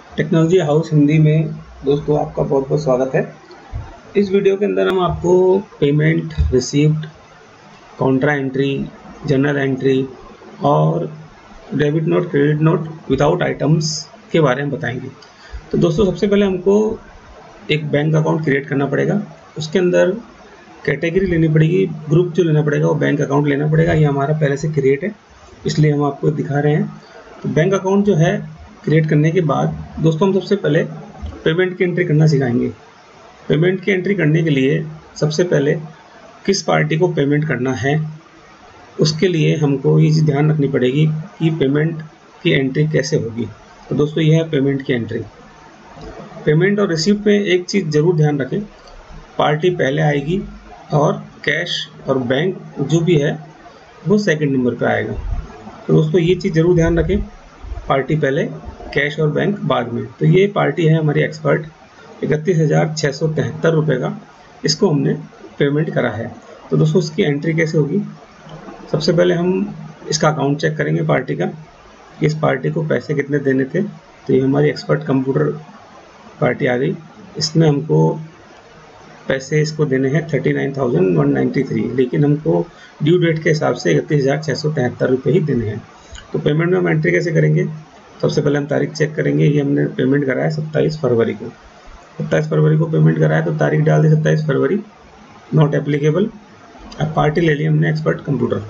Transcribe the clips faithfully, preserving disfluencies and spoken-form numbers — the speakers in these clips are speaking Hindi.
टेक्नोलॉजी हाउस हिंदी में दोस्तों आपका बहुत बहुत स्वागत है। इस वीडियो के अंदर हम आपको payment, receipt, contra entry, journal entry और debit note, credit note without items के बारे में बताएंगे। तो दोस्तों सबसे पहले हमको एक बैंक अकाउंट क्रिएट करना पड़ेगा। उसके अंदर कैटेगरी लेनी पड़ेगी, ग्रुप जो लेना पड़ेगा वो बैंक अकाउंट लेना पड़ेगा। ये हमारा पहले से क्रिएट है इसलिए हम आपको दिखा रहे हैं। तो बैंक अकाउंट जो है क्रिएट करने के बाद दोस्तों हम सबसे पहले पेमेंट की एंट्री करना सिखाएंगे। पेमेंट की एंट्री करने के लिए सबसे पहले किस पार्टी को पेमेंट करना है उसके लिए हमको ये चीज़ ध्यान रखनी पड़ेगी कि पेमेंट की एंट्री कैसे होगी। तो दोस्तों यह है पेमेंट की एंट्री। पेमेंट और रिसीप्ट में एक चीज़ ज़रूर ध्यान रखें, पार्टी पहले आएगी और कैश और बैंक जो भी है वो सेकंड नंबर पे आएगा। तो दोस्तों ये चीज़ ज़रूर ध्यान रखें, पार्टी पहले, कैश और बैंक बाद में। तो ये पार्टी है हमारी एक्सपर्ट, इकतीस हज़ार छः सौ तिहत्तर रुपये का इसको हमने पेमेंट करा है। तो दोस्तों इसकी एंट्री कैसे होगी, सबसे पहले हम इसका अकाउंट चेक करेंगे पार्टी का, इस पार्टी को पैसे कितने देने थे। तो ये हमारी एक्सपर्ट कंप्यूटर पार्टी आ गई, इसमें हमको पैसे इसको देने हैं thirty nine thousand one ninety three, लेकिन हमको ड्यू डेट के हिसाब से इकतीस हज़ार छः सौ तिहत्तर रुपये ही देने हैं। तो पेमेंट में हम एंट्री कैसे करेंगे, सबसे पहले हम तारीख चेक करेंगे। ये हमने पेमेंट करा है सत्ताईस फरवरी को, सत्ताईस फरवरी को पेमेंट करा है तो तारीख डाल दी सत्ताईस फरवरी, नॉट एप्लीकेबल। अब पार्टी ले ली हमने एक्सपर्ट कंप्यूटर,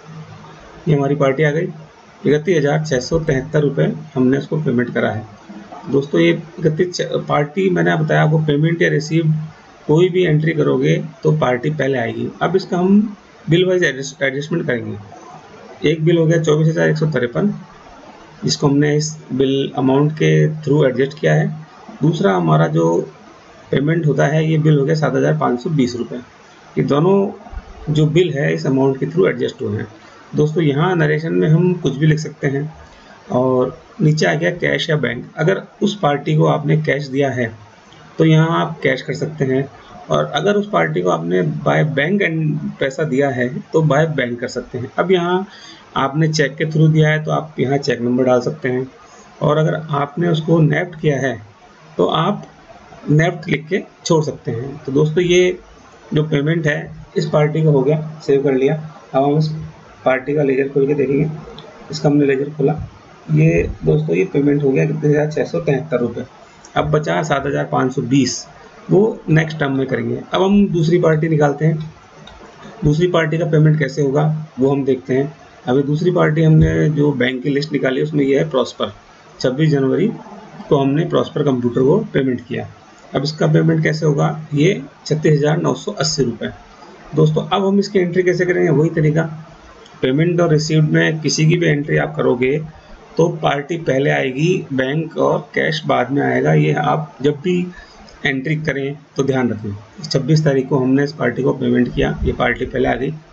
ये हमारी पार्टी आ गई, इकतीस हज़ार छः सौ तिहत्तर रुपये हमने उसको पेमेंट करा है। दोस्तों ये इकतीस पार्टी मैंने बताया आपको, पेमेंट या रिसीव कोई भी एंट्री करोगे तो पार्टी पहले आएगी। अब इसका हम बिल वाइज एडजस्टमेंट करेंगे। एक बिल हो गया चौबीस हज़ार एक सौ तिरपन जिसको हमने इस बिल अमाउंट के थ्रू एडजस्ट किया है। दूसरा हमारा जो पेमेंट होता है ये बिल हो गया सात हज़ार पाँच सौ बीस रुपये। ये दोनों जो बिल है इस अमाउंट के थ्रू एडजस्ट हुए हैं। दोस्तों यहाँ नरेशन में हम कुछ भी लिख सकते हैं और नीचे आ गया कैश या बैंक। अगर उस पार्टी को आपने कैश दिया है तो यहाँ आप कैश कर सकते हैं, और अगर उस पार्टी को आपने बाय बैंक एंड पैसा दिया है तो बाय बैंक कर सकते हैं। अब यहाँ आपने चेक के थ्रू दिया है तो आप यहाँ चेक नंबर डाल सकते हैं, और अगर आपने उसको नेफ्ट किया है तो आप नेफ्ट लिख के छोड़ सकते हैं। तो दोस्तों ये जो पेमेंट है इस पार्टी का हो गया, सेव कर लिया। अब हम इस पार्टी का लेजर खोल के देखेंगे, इसका हमने लेजर खोला, ये दोस्तों ये पेमेंट हो गया कितने हज़ार छः सौ तिहत्तर रुपये। अब बचा सात हज़ार पाँच सौ बीस, वो नेक्स्ट टर्म में करेंगे। अब हम दूसरी पार्टी निकालते हैं, दूसरी पार्टी का पेमेंट कैसे होगा वो हम देखते हैं। अभी दूसरी पार्टी हमने जो बैंक की लिस्ट निकाली उसमें ये है प्रॉस्पर, छब्बीस जनवरी को हमने प्रॉस्पर कंप्यूटर को पेमेंट किया। अब इसका पेमेंट कैसे होगा, ये छत्तीस हज़ार नौ सौ अस्सी रुपये। दोस्तों अब हम इसकी एंट्री कैसे करेंगे, वही तरीका, पेमेंट और रिसीव्ड में किसी की भी एंट्री आप करोगे तो पार्टी पहले आएगी, बैंक और कैश बाद में आएगा। ये आप जब भी एंट्री करें तो ध्यान रखें। छब्बीस तारीख को हमने इस पार्टी को पेमेंट किया, ये पार्टी पहले आ गई,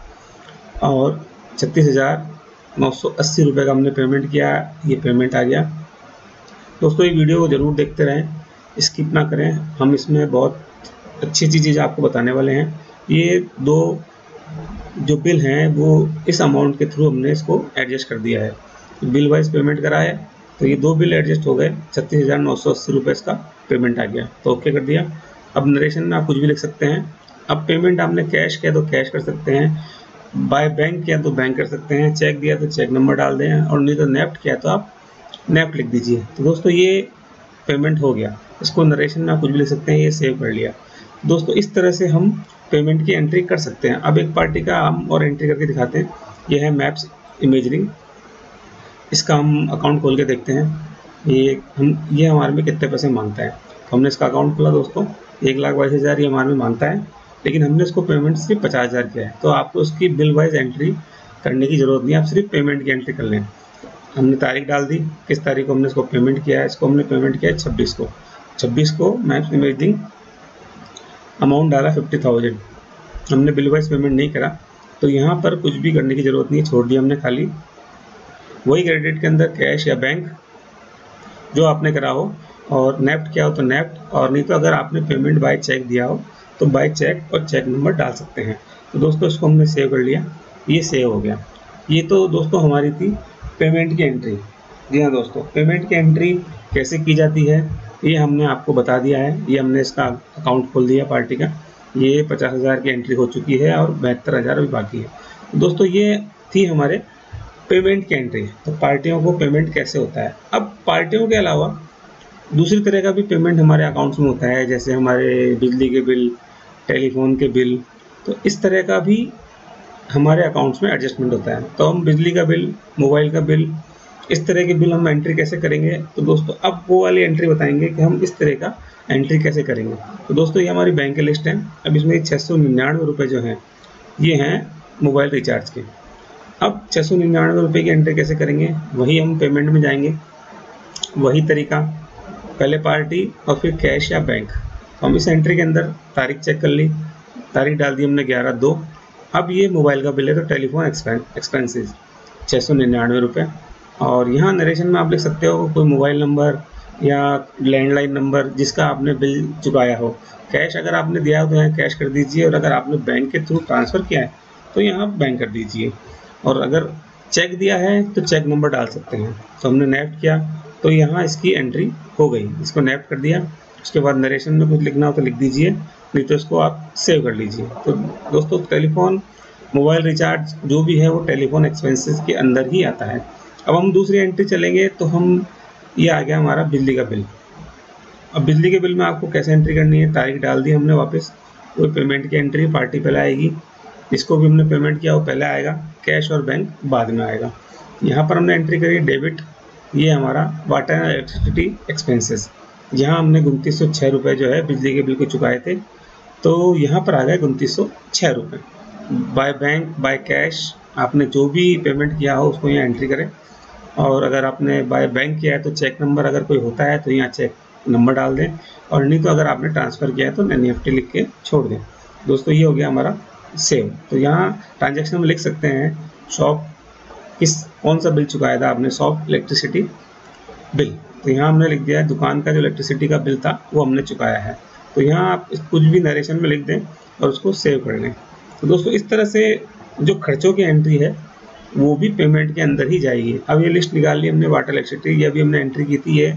और छत्तीस हज़ार नौ सौ अस्सी रुपये का हमने पेमेंट किया, ये पेमेंट आ गया। दोस्तों ये वीडियो को ज़रूर देखते रहें, स्किप ना करें, हम इसमें बहुत अच्छी अच्छी चीज़ आपको बताने वाले हैं। ये दो जो बिल हैं वो इस अमाउंट के थ्रू हमने इसको एडजस्ट कर दिया है, बिल वाइज पेमेंट करा है तो ये दो बिल एडजस्ट हो गए, छत्तीस हज़ार नौ सौ अस्सी रुपये इसका पेमेंट आ गया, तो ओके कर दिया। अब नरेशन में आप कुछ भी लिख सकते हैं। अब पेमेंट आपने कैश किया तो कैश कर सकते हैं, बाय बैंक किया तो बैंक कर सकते हैं, चेक दिया तो चेक नंबर डाल दें, और नहीं तो नेफ्ट किया तो आप नेफ्ट लिख दीजिए। तो दोस्तों ये पेमेंट हो गया, इसको नरेशन में आप कुछ भी लिख सकते हैं, ये सेव कर लिया। दोस्तों इस तरह से हम पेमेंट की एंट्री कर सकते हैं। अब एक पार्टी का हम और एंट्री करके दिखाते हैं, यह है मैप्स इमेजिंग, इसका हम अकाउंट खोल के देखते हैं। ये हम ये हमारे में कितने पैसे मांगता है, तो हमने इसका अकाउंट खोला दोस्तों, एक लाख बाईस हज़ार ये हमारे में मांगता है, लेकिन हमने इसको पेमेंट सिर्फ पचास हज़ार किया है। तो आपको उसकी बिल वाइज एंट्री करने की ज़रूरत नहीं है, आप सिर्फ पेमेंट की एंट्री कर लें। हमने तारीख डाल दी, किस तारीख को हमने इसको पेमेंट किया है, इसको हमने पेमेंट किया है छब्बीस को, छब्बीस को मैप्स इमेजिंग अमाउंट डाला फिफ्टी थाउजेंड, हमने बिल वाइज पेमेंट नहीं करा। तो यहाँ पर कुछ भी करने की ज़रूरत नहीं है, छोड़ दिया हमने खाली। वही क्रेडिट के अंदर कैश या बैंक जो आपने करा हो, और नेफ्ट किया हो तो नेफ्ट, और नहीं तो अगर आपने पेमेंट बाय चेक दिया हो तो बाय चेक और चेक नंबर डाल सकते हैं। तो दोस्तों इसको हमने सेव कर लिया, ये सेव हो गया। ये तो दोस्तों हमारी थी पेमेंट की एंट्री। जी हाँ दोस्तों, पेमेंट की एंट्री कैसे की जाती है ये हमने आपको बता दिया है। ये हमने इसका अकाउंट खोल दिया पार्टी का, ये पचास हज़ार की एंट्री हो चुकी है और बहत्तर हज़ार अभी बाकी है। दोस्तों ये थी हमारे पेमेंट की एंट्री। तो पार्टियों को पेमेंट कैसे होता है। अब पार्टियों के अलावा दूसरी तरह का भी पेमेंट हमारे अकाउंट्स में होता है, जैसे हमारे बिजली के बिल, टेलीफोन के बिल, तो इस तरह का भी हमारे अकाउंट्स में एडजस्टमेंट होता है। तो हम बिजली का बिल, मोबाइल का बिल, इस तरह के बिल हम एंट्री कैसे करेंगे। तो दोस्तों अब वो वाली एंट्री बताएंगे कि हम इस तरह का एंट्री कैसे करेंगे। तो दोस्तों ये हमारी बैंक की लिस्ट है। अब इसमें छः सौ निन्यानवे रुपये जो हैं ये हैं मोबाइल रिचार्ज के। अब छः सौ निन्यानवे रुपये की एंट्री कैसे करेंगे, वही हम पेमेंट में जाएंगे, वही तरीका, पहले पार्टी और फिर कैश या बैंक। हम इस एंट्री के अंदर तारीख चेक कर ली, तारीख डाल दी हमने ग्यारह दो। अब ये मोबाइल का बिल है तो टेलीफोन एक्सपेंसेस छः सौ निन्यानवे रुपये। और यहाँ नरेशन में आप लिख सकते हो कोई मोबाइल नंबर या लैंडलाइन नंबर जिसका आपने बिल चुकाया हो। कैश अगर आपने दिया हो तो यहाँ कैश कर दीजिए, और अगर आपने बैंक के थ्रू ट्रांसफ़र किया है तो यहाँ बैंक कर दीजिए, और अगर चेक दिया है तो चेक नंबर डाल सकते हैं। तो हमने नेफ्ट किया तो यहाँ इसकी एंट्री हो गई, इसको नेफ्ट कर दिया। उसके बाद नरेशन में कुछ लिखना हो तो लिख दीजिए, नहीं तो इसको आप सेव कर लीजिए। तो दोस्तों टेलीफोन मोबाइल रिचार्ज जो भी है वो टेलीफोन एक्सपेंसेस के अंदर ही आता है। अब हम दूसरी एंट्री चलेंगे तो हम ये आ गया हमारा बिजली का बिल। अब बिजली के बिल में आपको कैसे एंट्री करनी है, तारीख डाल दी हमने वापस, कोई पेमेंट की एंट्री पार्टी पहले आएगी, जिसको भी हमने पेमेंट किया वो पहले आएगा, कैश और बैंक बाद में आएगा। यहाँ पर हमने एंट्री करी डेबिट, ये हमारा वाटर एंड इलेक्ट्रिसिटी एक्सपेंसेस। यहाँ हमने उनतीस सौ छः रुपये जो है बिजली के बिल को चुकाए थे, तो यहाँ पर आ गए उनतीस सौ छः रुपये। बाय बैंक बाय कैश आपने जो भी पेमेंट किया हो उसको यहाँ एंट्री करें, और अगर आपने बाय बैंक किया है तो चेक नंबर अगर कोई होता है तो यहाँ चेक नंबर डाल दें, और नहीं तो अगर आपने ट्रांसफ़र किया है तो एन ई एफ टी लिख के छोड़ दें। दोस्तों ये हो गया हमारा सेव। तो यहाँ ट्रांजैक्शन में लिख सकते हैं शॉप किस कौन सा बिल चुकाया था आपने, शॉप इलेक्ट्रिसिटी बिल। तो यहाँ हमने लिख दिया है दुकान का जो इलेक्ट्रिसिटी का बिल था वो हमने चुकाया है। तो यहाँ आप कुछ भी नरेशन में लिख दें और उसको सेव कर लें। तो दोस्तों इस तरह से जो खर्चों की एंट्री है वो भी पेमेंट के अंदर ही जाएगी। अब ये लिस्ट निकाल ली हमने वाटर इलेक्ट्रिसिटी, ये अभी हमने एंट्री की थी, ये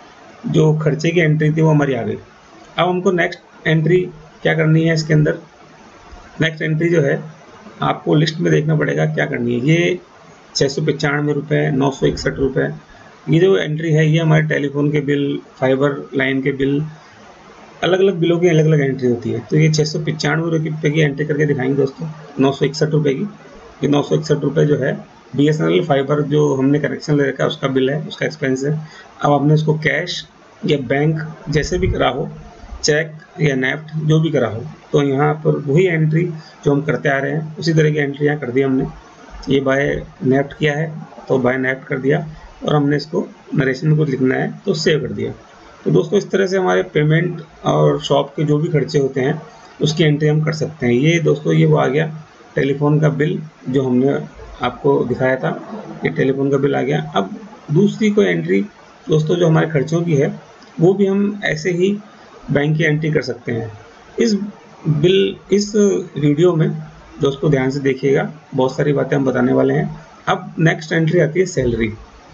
जो खर्चे की एंट्री थी वो हमारी आ गई। अब हमको नेक्स्ट एंट्री क्या करनी है इसके अंदर, नेक्स्ट एंट्री जो है आपको लिस्ट में देखना पड़ेगा क्या करनी है। ये छः सौ पचानवे रुपये, नौ सौ इकसठ रुपये, ये जो एंट्री है ये हमारे टेलीफोन के बिल, फाइबर लाइन के बिल, अलग अलग बिलों की अलग अलग एंट्री होती है। तो ये छः सौ पचानवे रुपये की एंट्री करके दिखाएंगे दोस्तों, नौ सौ इकसठ रुपये की। ये नौ सौ इकसठ रुपये जो है B S N L fibre जो हमने कनेक्शन ले रखा है उसका बिल है, उसका एक्सपेंस है। अब आपने इसको कैश या बैंक जैसे भी करा हो, चेक या नेफ्ट जो भी करा हो, तो यहाँ पर वही एंट्री जो हम करते आ रहे हैं उसी तरह की एंट्री यहाँ कर दी हमने। ये बाय नेफ्ट किया है तो बाय नेफ्ट कर दिया, और हमने इसको नरेशन में कुछ लिखना है तो सेव कर दिया। तो दोस्तों इस तरह से हमारे पेमेंट और शॉप के जो भी खर्चे होते हैं उसकी एंट्री हम कर सकते हैं। ये दोस्तों ये वो आ गया टेलीफोन का बिल जो हमने आपको दिखाया था, ये टेलीफोन का बिल आ गया। अब दूसरी कोई एंट्री दोस्तों जो हमारे खर्चों की है वो भी हम ऐसे ही बैंक की एंट्री कर सकते हैं। इस बिल इस वीडियो में दोस्तों ध्यान से देखिएगा, बहुत सारी बातें हम बताने वाले हैं। अब नेक्स्ट एंट्री आती है सैलरी।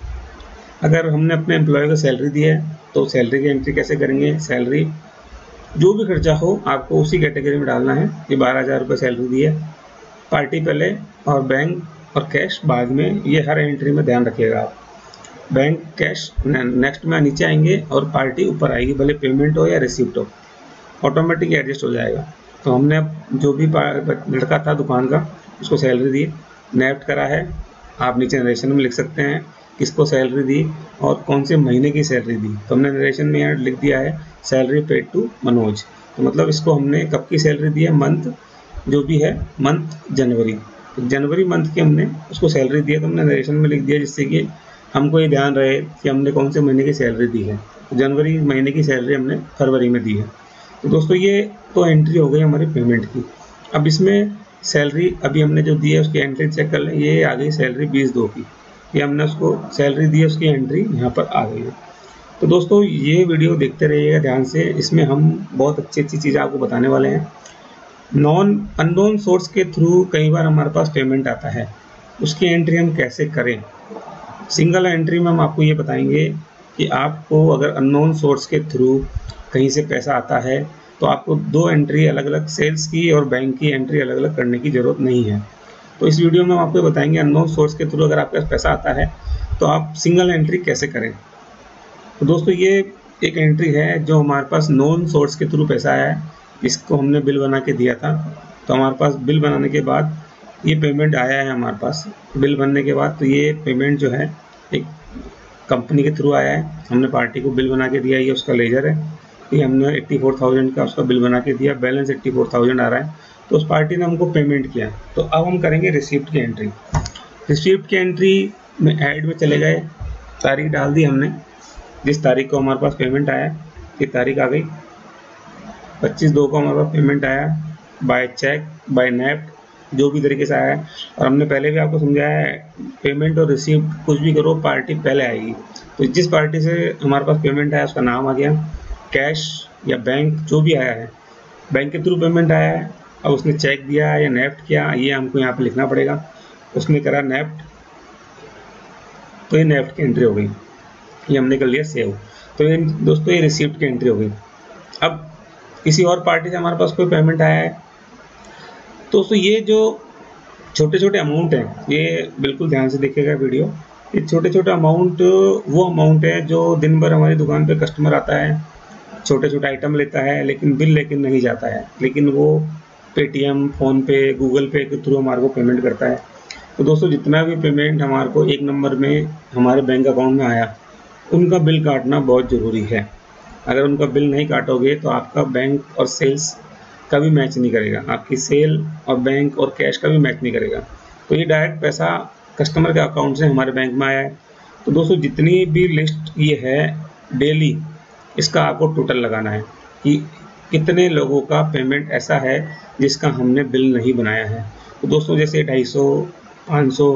अगर हमने अपने एम्प्लॉय को सैलरी दी है तो सैलरी की एंट्री कैसे करेंगे। सैलरी जो भी खर्चा हो आपको उसी कैटेगरी में डालना है। ये बारह हज़ार रुपये सैलरी दी है, पार्टी पहले और बैंक और कैश बाद में, ये हर एंट्री में ध्यान रखिएगा आप। बैंक कैश नेक्स्ट में नीचे आएंगे और पार्टी ऊपर आएगी, भले पेमेंट हो या रिसिप्ट हो, ऑटोमेटिक एडजस्ट हो जाएगा। तो हमने जो भी लड़का था दुकान का उसको सैलरी दी, नेफ्ट करा है, आप नीचे नरेशन में लिख सकते हैं किसको सैलरी दी और कौन से महीने की सैलरी दी। तो हमने नरेशन में यहाँ लिख दिया है सैलरी पेड टू मनोज, तो मतलब इसको हमने कब की सैलरी दी है, मंथ जो भी है मंथ जनवरी, तो जनवरी मंथ की हमने उसको सैलरी दी है। तो हमने नरेशन में लिख दिया जिससे कि हमको ये ध्यान रहे कि हमने कौन से महीने की सैलरी दी है। तो जनवरी महीने की सैलरी हमने फरवरी में दी है। तो दोस्तों ये तो एंट्री हो गई हमारी पेमेंट की। अब इसमें सैलरी अभी हमने जो दी है उसकी एंट्री चेक कर लें, ये आ गई सैलरी बीस दो की, ये हमने उसको सैलरी दी है, उसकी एंट्री यहाँ पर आ गई है। तो दोस्तों ये वीडियो देखते रहिएगा ध्यान से, इसमें हम बहुत अच्छी अच्छी चीज़ें आपको बताने वाले हैं। नॉन अननोन सोर्स के थ्रू कई बार हमारे पास पेमेंट आता है, उसकी एंट्री हम कैसे करें। सिंगल एंट्री में हम आपको ये बताएंगे कि आपको अगर अननोन सोर्स के थ्रू कहीं से पैसा आता है तो आपको दो एंट्री अलग अलग सेल्स की और बैंक की एंट्री अलग अलग करने की ज़रूरत नहीं है। तो इस वीडियो में हम आपको बताएंगे अननोन सोर्स के थ्रू अगर आपके पास पैसा आता है तो आप सिंगल एंट्री कैसे करें। तो दोस्तों ये एक एंट्री है जो हमारे पास नॉन सोर्स के थ्रू पैसा आया है, इसको हमने बिल बना के दिया था। तो हमारे पास बिल बनाने के बाद ये पेमेंट आया है हमारे पास। बिल बनने के बाद तो ये पेमेंट जो है एक कंपनी के थ्रू आया है, हमने पार्टी को बिल बना के दिया। ये उसका लेजर है, ये हमने एट्टी फोर थाउजेंड का उसका बिल बना के दिया, बैलेंस एट्टी फोर थाउजेंड आ रहा है। तो उस पार्टी ने हमको पेमेंट किया। तो अब हम करेंगे रिसिप्ट की एंट्री। रिसिप्ट की एंट्री में ऐड में चले गए, तारीख डाल दी हमने, जिस तारीख को हमारे पास पेमेंट आया, ये तारीख आ गई पच्चीस दो को हमारे पास पेमेंट आया, बाय चेक बाय नेफ्ट जो भी तरीके से आया है। और हमने पहले भी आपको समझाया है, पेमेंट और रिसिप्ट कुछ भी करो पार्टी पहले आएगी। तो जिस पार्टी से हमारे पास पेमेंट आया उसका नाम आ गया, कैश या बैंक जो भी आया है, बैंक के थ्रू पेमेंट आया है, अब उसने चेक दिया या नेफ्ट किया, ये हमको यहाँ पे लिखना पड़ेगा। उसने करा नेफ्ट, तो ये नेफ्ट की एंट्री हो गई, ये हमने कर लिया सेव। तो ये दोस्तों ये रिसिप्ट की एंट्री हो गई। अब किसी और पार्टी से हमारे पास कोई पेमेंट आया है, तो दोस्तों ये जो छोटे छोटे अमाउंट हैं, ये बिल्कुल ध्यान से देखिएगा वीडियो। ये छोटे छोटे अमाउंट वो अमाउंट है जो दिन भर हमारी दुकान पे कस्टमर आता है, छोटे छोटे आइटम लेता है, लेकिन बिल लेकिन नहीं जाता है, लेकिन वो पेटीएम, फ़ोनपे, गूगल पे के थ्रू हमारे को पेमेंट करता है। तो दोस्तों जितना भी पेमेंट हमारे को एक नंबर में हमारे बैंक अकाउंट में आया, उनका बिल काटना बहुत ज़रूरी है। अगर उनका बिल नहीं काटोगे तो आपका बैंक और सेल्स कभी मैच नहीं करेगा, आपकी सेल और बैंक और कैश का भी मैच नहीं करेगा। तो ये डायरेक्ट पैसा कस्टमर के अकाउंट से हमारे बैंक में आया है। तो दोस्तों जितनी भी लिस्ट ये है डेली, इसका आपको टोटल लगाना है कि कितने लोगों का पेमेंट ऐसा है जिसका हमने बिल नहीं बनाया है। तो दोस्तों जैसे ढाई सौ, पाँच सौ,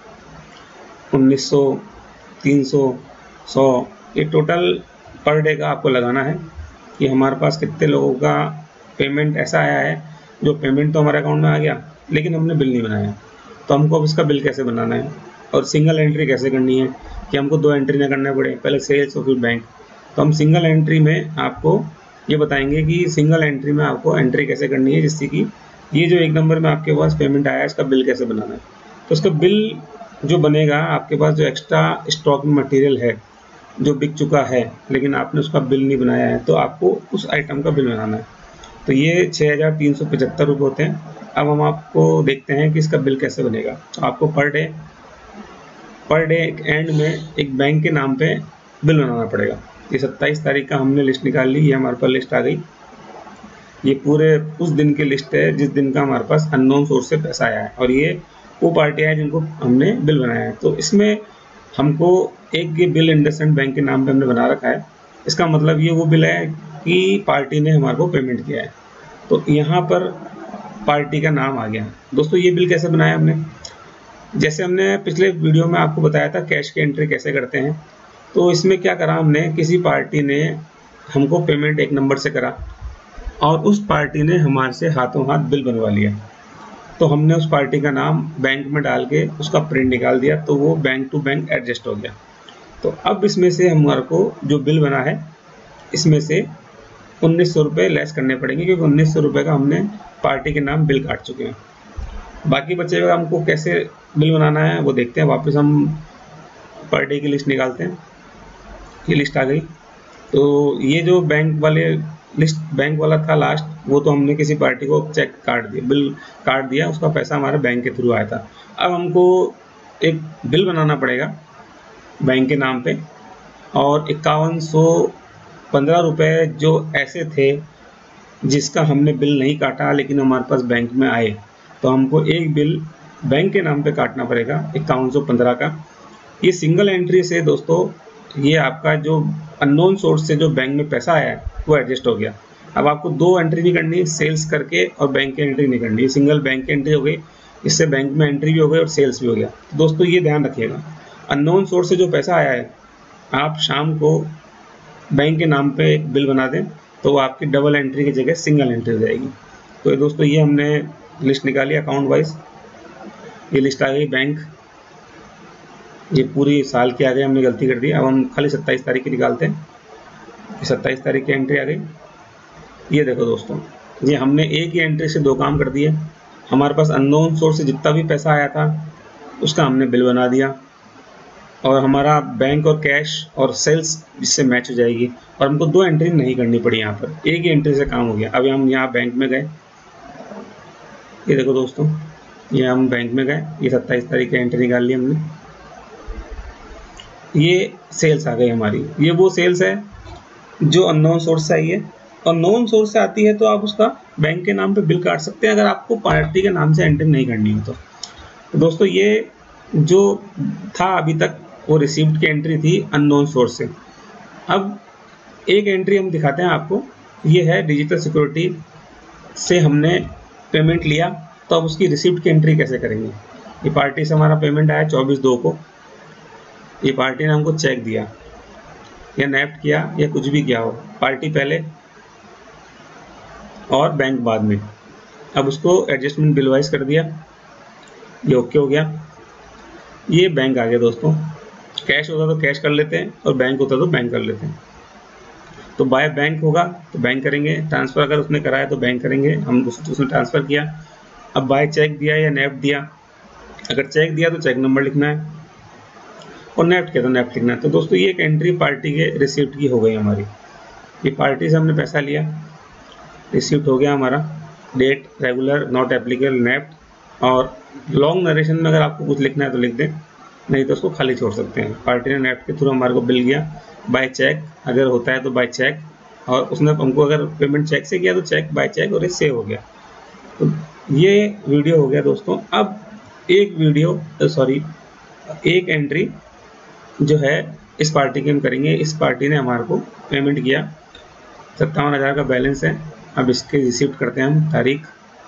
उन्नीस सौ, तीन सौ, सौ, ये टोटल पर डे का आपको लगाना है कि हमारे पास कितने लोगों का पेमेंट ऐसा आया है जो पेमेंट तो हमारे अकाउंट में आ गया लेकिन हमने बिल नहीं बनाया। तो हमको अब इसका बिल कैसे बनाना है और सिंगल एंट्री कैसे करनी है कि हमको दो एंट्री ना करना पड़े, पहले सेल्स और फिर बैंक। तो हम सिंगल एंट्री में आपको ये बताएंगे कि सिंगल एंट्री में आपको एंट्री कैसे करनी है, जिससे कि ये जो एक नंबर में आपके पास पेमेंट आया है इसका बिल कैसे बनाना है। तो उसका बिल जो बनेगा, आपके पास जो एक्स्ट्रा स्टॉक में मटेरियल है जो बिक चुका है लेकिन आपने उसका बिल नहीं बनाया है, तो आपको उस आइटम का बिल बनाना है। तो ये छः हज़ार तीन सौ पचहत्तर रुपये होते हैं। अब हम आपको देखते हैं कि इसका बिल कैसे बनेगा। तो आपको per day per day and में एक बैंक के नाम पे बिल बनाना पड़ेगा। ये सत्ताईस तारीख का हमने लिस्ट निकाल ली, ये हमारे पास लिस्ट आ गई। ये पूरे उस दिन की लिस्ट है जिस दिन का हमारे पास अननोन सोर्स से पैसा आया है, और ये वो पार्टी है जिनको हमने बिल बनाया है। तो इसमें हमको एक ये बिल इंडसइंड बैंक के नाम पे हमने बना रखा है। इसका मतलब ये वो बिल है कि पार्टी ने हमारे को पेमेंट किया है। तो यहाँ पर पार्टी का नाम आ गया। दोस्तों ये बिल कैसे बनाया हमने, जैसे हमने पिछले वीडियो में आपको बताया था कैश की एंट्री कैसे करते हैं। तो इसमें क्या करा हमने, किसी पार्टी ने हमको पेमेंट एक नंबर से करा और उस पार्टी ने हमारे से हाथों हाथ बिल बनवा लिया। तो हमने उस पार्टी का नाम बैंक में डाल के उसका प्रिंट निकाल दिया, तो वो बैंक टू बैंक एडजस्ट हो गया। तो अब इसमें से हमारे को जो बिल बना है इसमें से उन्नीस सौ रुपये लेस करने पड़ेंगे, क्योंकि उन्नीस सौ रुपये का हमने पार्टी के नाम बिल काट चुके हैं। बाकी बचे हुए हमको कैसे बिल बनाना है वो देखते हैं। वापस हम पर डे की लिस्ट निकालते हैं। ये लिस्ट आ गई। तो ये जो बैंक वाले लिस्ट बैंक वाला था लास्ट, वो तो हमने किसी पार्टी को चेक काट दिया, बिल काट दिया, उसका पैसा हमारे बैंक के थ्रू आया था। अब हमको एक बिल बनाना पड़ेगा बैंक के नाम पे, और इक्यावन सौ पंद्रह रुपये जो ऐसे थे जिसका हमने बिल नहीं काटा लेकिन हमारे पास बैंक में आए, तो हमको एक बिल बैंक के नाम पे काटना पड़ेगा इक्यावन सौ पंद्रह का। ये सिंगल एंट्री से दोस्तों ये आपका जो अननोन सोर्स से जो बैंक में पैसा आया है वो एडजस्ट हो गया। अब आपको दो एंट्री नहीं करनी, सेल्स करके और बैंक की एंट्री नहीं करनी। सिंगल बैंक की एंट्री हो गई, इससे बैंक में एंट्री भी हो गई और सेल्स भी हो गया। तो दोस्तों ये ध्यान रखिएगा, अननोन सोर्स से जो पैसा आया है आप शाम को बैंक के नाम पे एक बिल बना दें, तो वो आपकी डबल एंट्री की जगह सिंगल एंट्री हो जाएगी। तो दोस्तों ये हमने लिस्ट निकाली अकाउंट वाइज, ये लिस्ट आ गई बैंक ये पूरी साल की आ गई, हमने गलती कर दी। अब हम खाली सत्ताईस तारीख की निकालते हैं। सत्ताईस तारीख की एंट्री आ गई। ये देखो दोस्तों, ये हमने एक ही एंट्री से दो काम कर दिए। हमारे पास अननोन सोर्स से जितना भी पैसा आया था उसका हमने बिल बना दिया, और हमारा बैंक और कैश और सेल्स इससे मैच हो जाएगी, और हमको दो एंट्री नहीं करनी पड़ी। यहाँ पर एक ही एंट्री से काम हो गया। अभी हम यहाँ बैंक में गए, ये देखो दोस्तों, ये हम बैंक में गए, ये सत्ताईस तारीख की एंट्री निकाल ली हमने। ये सेल्स आ गई हमारी। ये वो सेल्स है जो अननोन सोर्स से आई है, और नोन सोर्स से आती है तो आप उसका बैंक के नाम पे बिल काट सकते हैं, अगर आपको पार्टी के नाम से एंट्री नहीं करनी हो तो। तो दोस्तों, ये जो था अभी तक वो रिसीव्ड की एंट्री थी अननोन सोर्स से। अब एक एंट्री हम दिखाते हैं आपको। ये है डिजिटल सिक्योरिटी से हमने पेमेंट लिया, तो अब उसकी रिसीप्ट की एंट्री कैसे करेंगे। ये पार्टी से हमारा पेमेंट आया चौबीस दो को। ये पार्टी ने हमको चेक दिया या नेफ्ट किया या कुछ भी किया हो, पार्टी पहले और बैंक बाद में। अब उसको एडजस्टमेंट बिल वाइज कर दिया, ये ओके हो गया। ये बैंक आ गया दोस्तों। कैश होता तो कैश कर लेते हैं, और बैंक होता तो बैंक कर लेते हैं। तो बाय बैंक होगा तो बैंक करेंगे, ट्रांसफ़र अगर उसने कराया तो बैंक करेंगे, हम उसने ट्रांसफ़र किया। अब बाय चेक दिया या नेफ्ट दिया, अगर चेक दिया तो चेक नंबर लिखना है, और नेफ्ट किया तो नेफ्ट लिखना है। तो दोस्तों, ये एक एंट्री पार्टी के रिसिप्ट की हो गई हमारी। ये पार्टी से हमने पैसा लिया, रिसिप्ट हो गया हमारा, date, regular, not applicable, NEFT. और लॉन्ग नरेशन में अगर आपको कुछ लिखना है तो लिख दें, नहीं तो उसको खाली छोड़ सकते हैं। पार्टी ने नेफ्ट के थ्रू हमारे को बिल गया। बाय चेक अगर होता है तो बाय चेक, और उसने हमको अगर पेमेंट चेक से किया तो चेक, बाय चेक, और ये सेव हो गया। तो ये वीडियो हो गया दोस्तों। अब एक वीडियो सॉरी एक एंट्री जो है इस पार्टी की हम करेंगे। इस पार्टी ने हमारे को पेमेंट किया, सत्तावन हज़ार का बैलेंस है। अब इसके रिसिप्ट करते हैं हम। तारीख,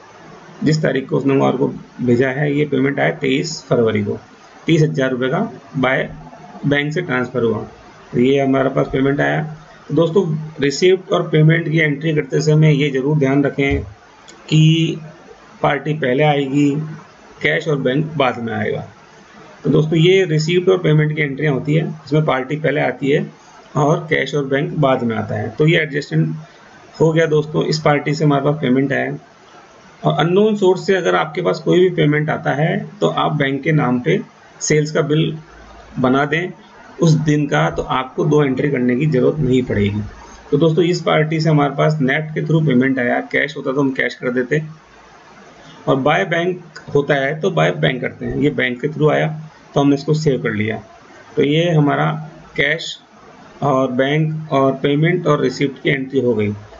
जिस तारीख को उसने हमारे को भेजा है, ये पेमेंट आया तेईस फरवरी को, तीस हज़ार रुपये का बाय बैंक से ट्रांसफ़र हुआ। तो ये हमारे पास पेमेंट आया। तो दोस्तों, रिसिप्ट और पेमेंट की एंट्री करते समय ये ज़रूर ध्यान रखें कि पार्टी पहले आएगी, कैश और बैंक बाद में आएगा। तो दोस्तों, ये रिसिप्ट और पेमेंट की एंट्रियाँ होती है, इसमें पार्टी पहले आती है और कैश और बैंक बाद में आता है। तो ये एडजस्टमेंट हो गया दोस्तों। इस पार्टी से हमारे पास पेमेंट आया, और अननोन सोर्स से अगर आपके पास कोई भी पेमेंट आता है तो आप बैंक के नाम पे सेल्स का बिल बना दें उस दिन का, तो आपको दो एंट्री करने की ज़रूरत नहीं पड़ेगी। तो दोस्तों, इस पार्टी से हमारे पास नेफ्ट के थ्रू पेमेंट आया। कैश होता तो हम कैश कर देते, और बाय बैंक होता है तो बाय बैंक करते हैं। ये बैंक के थ्रू आया तो हमने इसको सेव कर लिया। तो ये हमारा कैश और बैंक और पेमेंट और रिसिप्ट की एंट्री हो गई।